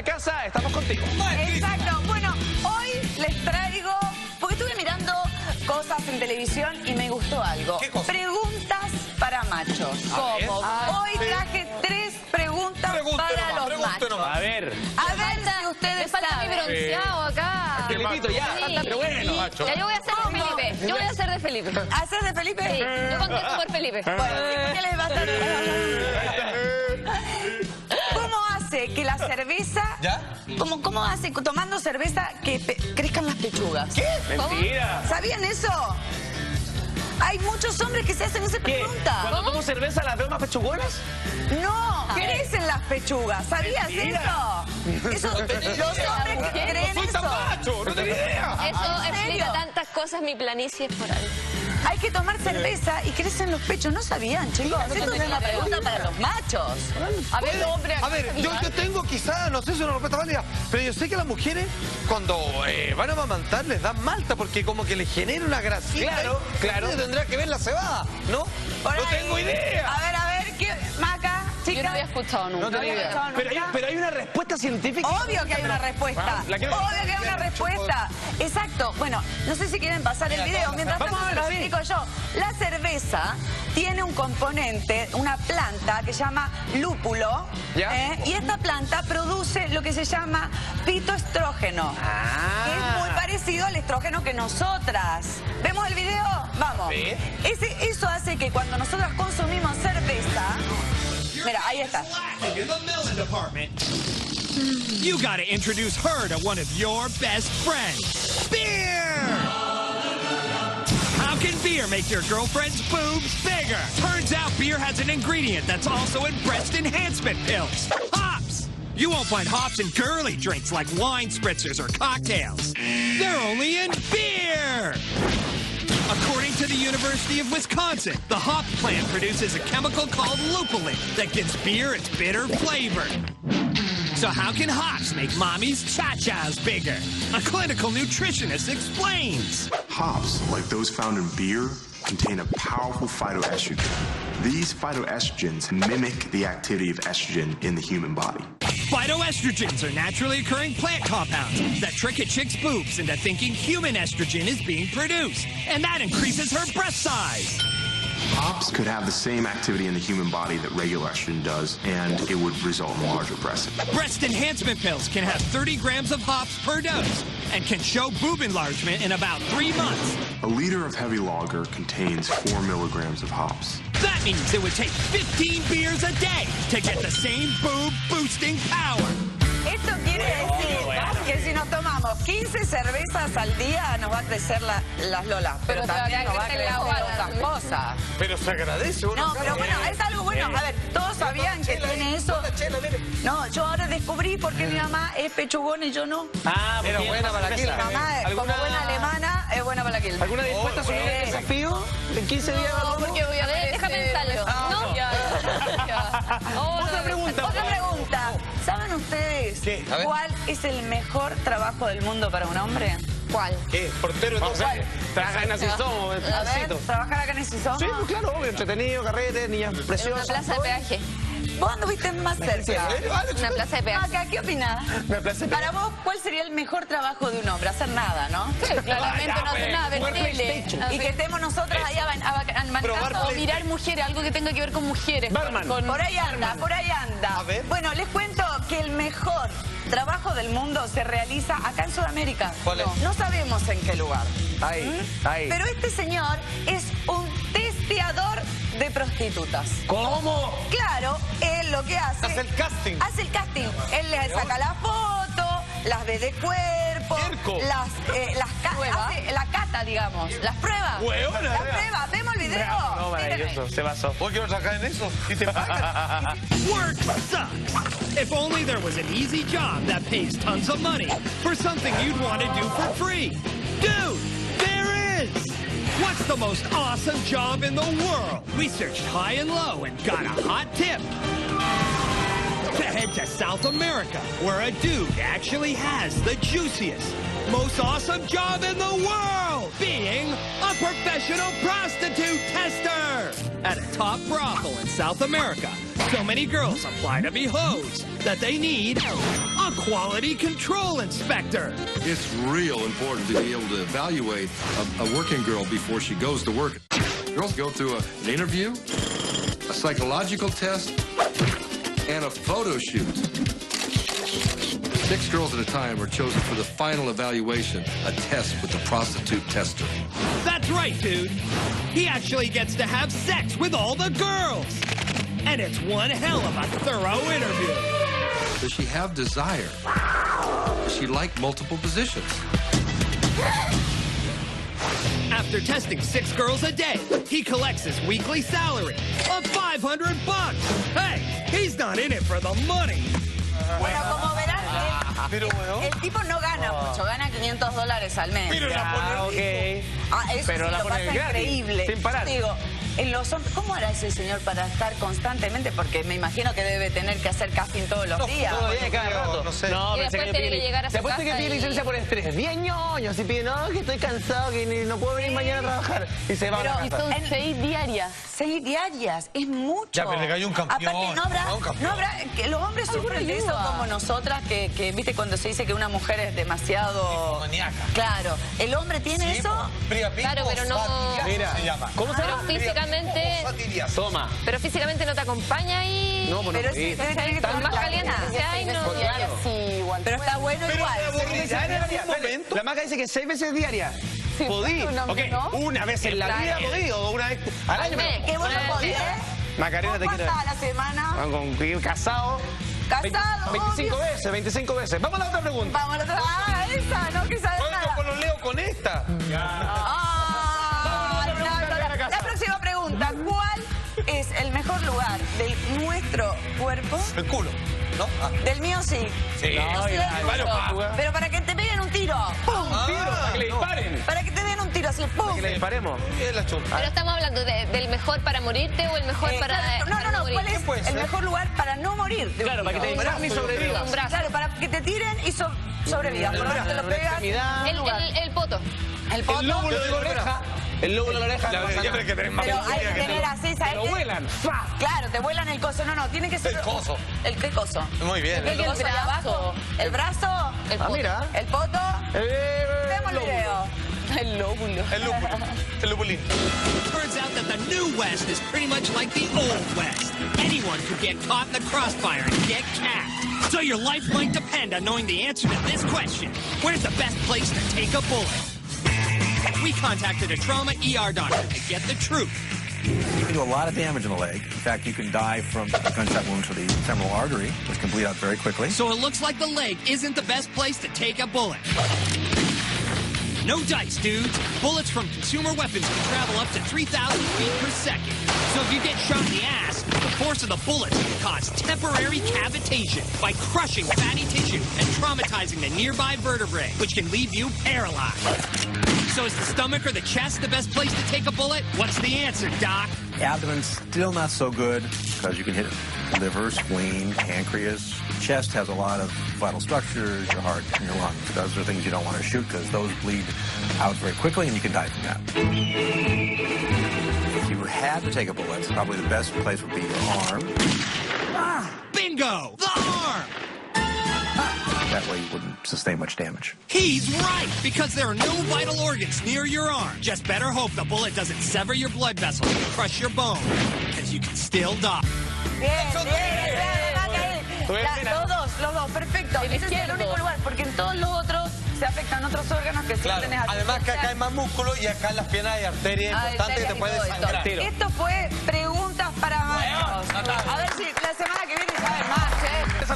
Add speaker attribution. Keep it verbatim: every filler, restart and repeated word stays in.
Speaker 1: la casa, estamos contigo.
Speaker 2: Exacto. Bueno, hoy les traigo, porque estuve mirando cosas en televisión y me gustó algo.
Speaker 3: ¿Qué cosa?
Speaker 2: Preguntas para machos. ¿Cómo? Hoy traje tres preguntas
Speaker 3: Pregunte
Speaker 2: para
Speaker 3: nomás,
Speaker 2: los
Speaker 3: pregunte
Speaker 2: machos.
Speaker 3: nomás.
Speaker 1: A ver.
Speaker 2: A ver si ustedes
Speaker 4: Me falta mi
Speaker 2: saben.
Speaker 4: bronceado acá.
Speaker 1: Felipito, ya.
Speaker 4: Sí.
Speaker 1: Pero bueno.
Speaker 3: Macho.
Speaker 4: Ya, yo voy a hacer de Felipe. Yo voy a hacer de Felipe.
Speaker 2: ¿Haces de Felipe?
Speaker 4: Sí, yo contesto por Felipe.
Speaker 2: Bueno, sí, ¿qué les va a estar? ¿Cómo hace que la cerveza...
Speaker 3: ¿Ya?
Speaker 2: ¿Cómo, cómo hace tomando cerveza que pe- crezcan las pechugas? ¿Qué?
Speaker 1: Mentira.
Speaker 2: ¿Sabían eso? Hay muchos hombres que se hacen esa
Speaker 1: ¿Qué?
Speaker 2: pregunta.
Speaker 1: ¿Cuando tomo cerveza las veo más pechugonas?
Speaker 2: No, crecen las pechugas. ¿Sabías
Speaker 1: Mentira.
Speaker 2: eso? Eso, los hombres que creen
Speaker 3: No soy tan
Speaker 2: eso.
Speaker 3: macho, no tenía idea.
Speaker 4: Eso
Speaker 2: ¿En serio?
Speaker 4: explica tantas cosas, mi planicie es por algo.
Speaker 2: Hay que tomar cerveza y crecen los pechos. ¿No sabían, chicos?
Speaker 4: no
Speaker 2: Esto es
Speaker 4: tenía
Speaker 2: una
Speaker 4: idea.
Speaker 2: pregunta para los machos. A ver, hombre.
Speaker 5: A ver, yo, yo tengo quizá, no sé si es una respuesta válida, pero yo sé que las mujeres cuando eh, van a amamantar les dan malta porque como que les genera una grasita.
Speaker 1: Claro,
Speaker 5: y
Speaker 1: claro.
Speaker 5: tendrá que ver la cebada, ¿no?
Speaker 2: Por
Speaker 5: no
Speaker 2: ahí.
Speaker 5: tengo idea.
Speaker 2: A ver, a ver, ¿qué? Maca,
Speaker 4: Yo
Speaker 2: chica.
Speaker 4: no había escuchado nunca.
Speaker 5: No tenía idea.
Speaker 2: escuchado
Speaker 1: Pero hay,
Speaker 2: nunca.
Speaker 1: pero hay una respuesta científica.
Speaker 2: Obvio que hay una respuesta.
Speaker 1: La quiero-
Speaker 2: Obvio que hay una respuesta. Exacto. Bueno, no sé si quieren pasar el video. Mientras
Speaker 1: Vamos
Speaker 2: tanto
Speaker 1: a
Speaker 2: se
Speaker 1: ver,
Speaker 2: lo
Speaker 1: sí.
Speaker 2: explico yo. La cerveza tiene un componente, una planta que se llama lúpulo.
Speaker 1: ¿Ya?
Speaker 2: ¿eh? Y esta planta produce lo que se llama fitoestrógeno.
Speaker 1: Ah.
Speaker 2: Que es muy parecido al estrógeno que nosotras. ¿Vemos el video? Vamos.
Speaker 1: Sí.
Speaker 2: Ese, eso hace que cuando nosotras consumimos cerveza... Mira, ahí está.
Speaker 6: In the melon department. You gotta introduce her to one of your best friends. Beer! How can beer make your girlfriend's boobs bigger? Turns out beer has an ingredient that's also in breast enhancement pills. Hops! You won't find hops in girly drinks like wine spritzers or cocktails. They're only in beer! According to the University of Wisconsin, the hop plant produces a chemical called lupulin that gives beer its bitter flavor. So how can hops make mommy's cha-chas bigger? A clinical nutritionist explains.
Speaker 7: Hops, like those found in beer, contain a powerful phytoestrogen. These phytoestrogens mimic the activity of estrogen in the human body.
Speaker 6: Phytoestrogens are naturally occurring plant compounds that trick a chick's boobs into thinking human estrogen is being produced, and that increases her breast size.
Speaker 7: Hops could have the same activity in the human body that regular estrogen does, and it would result in larger breasts.
Speaker 6: Breast enhancement pills can have thirty grams of hops per dose and can show boob enlargement in about three months.
Speaker 7: A liter of heavy lager contains four milligrams of hops.
Speaker 6: That means it would take fifteen beers a day to get the same boob-boosting power.
Speaker 2: Esto quiere decir que si nos tomamos quince cervezas al día nos va a crecer la- las lolas. Pero,
Speaker 4: Pero te va a
Speaker 2: también nos va a
Speaker 4: crecer
Speaker 2: crecer
Speaker 4: la guada.
Speaker 2: otras cosas.
Speaker 5: Pero se agradece. uno
Speaker 2: No,
Speaker 5: sabe.
Speaker 2: pero bueno, es algo bueno. A ver, todos sabían que tiene eso. No, yo ahora descubrí por qué mi mamá es pechugona y yo no.
Speaker 1: Ah,
Speaker 5: Era
Speaker 1: porque
Speaker 5: buena
Speaker 1: es
Speaker 5: para la
Speaker 1: cerveza.
Speaker 5: quila.
Speaker 2: Mi mamá, es como
Speaker 1: ¿Alguna-
Speaker 2: buena alemana, es buena para la quilma.
Speaker 1: ¿Alguna dispuesta a asumir el
Speaker 2: Sí.
Speaker 1: desafío? ¿En quince días?
Speaker 4: No, porque voy a ver, déjame pensarlo. ¿No? Ya, ya.
Speaker 1: Otra pregunta.
Speaker 2: Otra pregunta. ¿Saben ustedes
Speaker 5: ¿Qué? A ver.
Speaker 2: cuál es el mejor trabajo del mundo para un hombre?
Speaker 4: ¿Cuál?
Speaker 5: ¿Qué? Portero de
Speaker 1: Vamos
Speaker 5: todo.
Speaker 1: a ver. Trabaja en así somos,
Speaker 2: A ver,
Speaker 1: pedacito.
Speaker 2: ¿trabajar acá en Esizoma?
Speaker 1: Sí, pues claro, obvio. Entretenido, carrete, niñas
Speaker 4: En una
Speaker 1: preciosas.
Speaker 4: plaza de peaje.
Speaker 2: Vos anduviste más cerca.
Speaker 4: Una plaza de peaje.
Speaker 2: Acá, ¿qué opinás?
Speaker 1: Me place.
Speaker 2: Para vos, ¿cuál sería el mejor trabajo de un hombre? Hacer nada, ¿no?
Speaker 4: Sí, claramente no hace nada, ver tele.
Speaker 2: Y que estemos nosotras ahí aban- aban- manejando.
Speaker 4: O mirar mujeres, algo que tenga que ver con mujeres.
Speaker 1: Barman.
Speaker 4: Con-
Speaker 2: Por ahí anda, por ahí anda.
Speaker 5: A ver.
Speaker 2: Bueno, les cuento que el mejor trabajo del mundo se realiza acá en Sudamérica.
Speaker 5: ¿Cuál es?
Speaker 2: No, no sabemos en qué lugar.
Speaker 1: Ahí, ahí.
Speaker 2: Pero este señor es un testeador de prostitutas.
Speaker 1: ¿Cómo?
Speaker 2: Claro, él lo que hace...
Speaker 5: Hace el casting.
Speaker 2: Hace el casting. Él le saca la foto, las ve de cuerpo,
Speaker 5: Circo.
Speaker 2: las, eh, las ca- hace la cata, digamos, las pruebas.
Speaker 5: Hueona,
Speaker 2: Las
Speaker 5: vea.
Speaker 2: pruebas, vemos el video.
Speaker 1: No, maravilloso. Se basó.
Speaker 5: ¿Vos quiero trabajar en eso? ¿Y te pagan?
Speaker 6: Work sucks. If only there was an easy job that pays tons of money for something you'd want to do for free. Dude, there is! What's the most awesome job in the world? We searched high and low and got a hot tip. to head to South America, where a dude actually has the juiciest, most awesome job in the world, being a professional prostitute tester at a top brothel in South America. So many girls apply to be hoes that they need a quality control inspector.
Speaker 3: It's real important to be able to evaluate a, a working girl before she goes to work. Girls go through a, an interview, a psychological test, and a photo shoot. Six girls at a time are chosen for the final evaluation, a test with the prostitute tester.
Speaker 6: That's right, dude. He actually gets to have sex with all the girls. And it's one hell of a thorough interview.
Speaker 3: Does she have desire? Does she like multiple positions?
Speaker 6: After testing six girls a day, he collects his weekly salary of five hundred bucks. Hey, he's not in it for the money.
Speaker 2: Bueno, como verán,
Speaker 5: Pero, bueno.
Speaker 2: el, el tipo no gana mucho, gana quinientos dólares al mes.
Speaker 5: Pero la pone
Speaker 1: Ah, ok.
Speaker 2: Ah, eso
Speaker 1: Pero
Speaker 2: sí,
Speaker 1: la
Speaker 2: lo
Speaker 1: pone
Speaker 2: pasa
Speaker 1: gratis,
Speaker 2: increíble.
Speaker 1: sin parar.
Speaker 2: Digo, en los hombres, ¿cómo hará ese señor para estar constantemente? Porque me imagino que debe tener que hacer casting todos los días.
Speaker 1: Todo día, cada rato.
Speaker 5: No sé.
Speaker 1: No,
Speaker 4: Y
Speaker 1: pensé
Speaker 4: después
Speaker 1: que
Speaker 4: tiene
Speaker 1: pide-
Speaker 4: que llegar a su
Speaker 1: Te apuesto
Speaker 4: casa
Speaker 1: que pide
Speaker 4: y-
Speaker 1: licencia por estrés. diez ñoños y pide, no, que estoy cansado, que ni- no puedo venir mañana a trabajar. Y se va
Speaker 2: Pero-
Speaker 1: a la
Speaker 4: Y
Speaker 1: casa.
Speaker 4: son
Speaker 2: En-
Speaker 4: seis diarias.
Speaker 2: Seis diarias, es mucho.
Speaker 5: Ya, pero le cayó un campeón,
Speaker 2: Aparte, no habrá,
Speaker 5: no, un campeón.
Speaker 2: no habrá, que los hombres sufren de eso
Speaker 4: ayuda.
Speaker 2: como nosotras, que, que, viste cuando se dice que una mujer es demasiado...
Speaker 5: Maníaca.
Speaker 2: Claro, ¿el hombre tiene eso?
Speaker 4: Claro, pero no-
Speaker 1: Mira,
Speaker 5: se llama.
Speaker 1: ¿cómo se
Speaker 4: Pero
Speaker 1: llama?
Speaker 4: físicamente,
Speaker 1: Toma.
Speaker 4: pero físicamente no te acompaña y...
Speaker 1: No, pues no.
Speaker 2: Pero sí,
Speaker 1: sí.
Speaker 2: debe tener que
Speaker 4: Por
Speaker 2: tomar
Speaker 4: más
Speaker 2: la
Speaker 4: caliente
Speaker 2: pena.
Speaker 4: que sea, y no...
Speaker 1: Claro.
Speaker 2: Pero está bueno igual.
Speaker 5: momento.
Speaker 1: La maca dice que seis veces diarias. Podí.
Speaker 4: un hombre,
Speaker 1: Ok,
Speaker 4: ¿no?
Speaker 1: una vez en la
Speaker 4: Claro.
Speaker 1: vida podí, o una vez al año.
Speaker 4: mes.
Speaker 2: ¿Qué vos
Speaker 4: Una
Speaker 2: no
Speaker 4: vez,
Speaker 2: podés?
Speaker 1: Macarena, te quiero.
Speaker 2: ¿Cuántas a la semana?
Speaker 1: Ah, Con que casado.
Speaker 2: Casado,
Speaker 1: veinticinco
Speaker 2: obvio.
Speaker 1: veces, veinticinco veces. Vamos a la otra pregunta.
Speaker 2: Vamos a la otra. Ah, esa, no que sabe
Speaker 5: ¿Cuánto
Speaker 2: nada.
Speaker 5: con los leo con esta?
Speaker 2: Ah,
Speaker 1: Vamos a la
Speaker 2: no,
Speaker 1: pregunta
Speaker 2: no,
Speaker 1: de la
Speaker 2: la,
Speaker 1: casa.
Speaker 2: la próxima pregunta. ¿Cuál es el mejor lugar de nuestro cuerpo?
Speaker 5: El culo, ¿no? Ah.
Speaker 2: Del mío sí.
Speaker 5: Sí.
Speaker 2: No sé,
Speaker 1: ya,
Speaker 2: pero-
Speaker 1: vale, pa.
Speaker 2: pero para que te peguen un tiro. ¡Pum!
Speaker 1: Tiro, para que le disparen.
Speaker 2: Para que te den un tiro así. ¡Pum!
Speaker 1: Que le disparemos.
Speaker 5: Es la chumpa.
Speaker 4: Pero estamos hablando de- del mejor para morirte o el mejor
Speaker 2: Eh,
Speaker 4: para...
Speaker 2: claro, no,
Speaker 4: para
Speaker 2: no, no.
Speaker 4: morir.
Speaker 2: ¿Cuál es
Speaker 5: puede
Speaker 2: el
Speaker 5: ser?
Speaker 2: mejor lugar para no morir? de un
Speaker 1: Claro, para que te
Speaker 2: tiro?
Speaker 1: disparen y sobrevivas.
Speaker 4: Un brazo.
Speaker 2: Claro, para que te tiren y so- sobrevivas. Por donde te lo
Speaker 1: Una
Speaker 2: pegas.
Speaker 1: extremidad.
Speaker 4: El, el, el poto.
Speaker 2: El poto.
Speaker 1: El lóbulo de la oreja. El lóbulo de la oreja.
Speaker 5: Ya,
Speaker 1: no pasa
Speaker 5: ya
Speaker 1: nada.
Speaker 5: ves que tenés más
Speaker 2: Pero hay
Speaker 5: memoria
Speaker 2: que
Speaker 5: que
Speaker 2: tener
Speaker 5: tú.
Speaker 2: así, ¿sabes
Speaker 1: Pero
Speaker 2: qué?
Speaker 1: vuelan. ¡Fa!
Speaker 2: Claro, te vuelan el coso. No, no, tiene que ser...
Speaker 5: El coso.
Speaker 2: ¿El qué coso?
Speaker 5: Muy bien.
Speaker 2: ¿El,
Speaker 4: El
Speaker 2: coso de
Speaker 4: brazo.
Speaker 2: abajo? ¿El brazo?
Speaker 4: El
Speaker 1: Ah,
Speaker 4: poto.
Speaker 1: mira.
Speaker 2: ¿El poto?
Speaker 1: Eh,
Speaker 2: Vemos el
Speaker 1: lóbulo.
Speaker 2: video.
Speaker 4: El lóbulo.
Speaker 5: El lúpulo. El lupulín.
Speaker 6: Turns out that the new West is pretty much like the old West. Anyone could get caught in the crossfire and get capped. So your life might depend on knowing the answer to this question. Where's the best place to take a bullet? We contacted a trauma E R doctor to get the truth.
Speaker 8: You can do a lot of damage in the leg. In fact, you can die from a gunshot wound to the femoral artery, which can bleed out very quickly.
Speaker 6: So it looks like the leg isn't the best place to take a bullet. No dice, dudes. Bullets from consumer weapons can travel up to three thousand feet per second. So if you get shot in the ass, the force of the bullets can cause temporary cavitation by crushing fatty tissue and traumatizing the nearby vertebrae, which can leave you paralyzed. So is the stomach or the chest the best place to take a bullet? What's the answer, Doc?
Speaker 8: Abdomen's still not so good because you can hit liver, spleen, pancreas. Chest has a lot of vital structures, your heart and your lungs. Those are things you don't want to shoot because those bleed out very quickly and you can die from that. If you had to take a bullet, probably the best place would be your arm.
Speaker 6: Bingo! The arm!
Speaker 8: That way you wouldn't sustain much damage.
Speaker 6: He's right, because there are no vital organs near your arm. Just better hope the bullet doesn't sever your blood vessels and crush your bone, because you can still die.
Speaker 2: Bien, bien, bien, bien,
Speaker 1: Bien.
Speaker 2: La- Los dos, los dos, perfecto.
Speaker 4: El
Speaker 2: Ese es el
Speaker 4: izquierdo.
Speaker 2: único lugar, porque en todos los otros se afectan otros órganos que sí
Speaker 5: Claro.
Speaker 2: tenés
Speaker 5: Además que acá hay más músculo y acá en las piernas hay arterias
Speaker 2: Ah,
Speaker 5: importantes que te
Speaker 2: arterias y
Speaker 5: pueden
Speaker 2: todo esto.
Speaker 5: sangrar.
Speaker 2: Esto fue Preguntas para